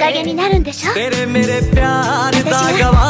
影になるんでしょ。 तेरे मेरे प्यार दा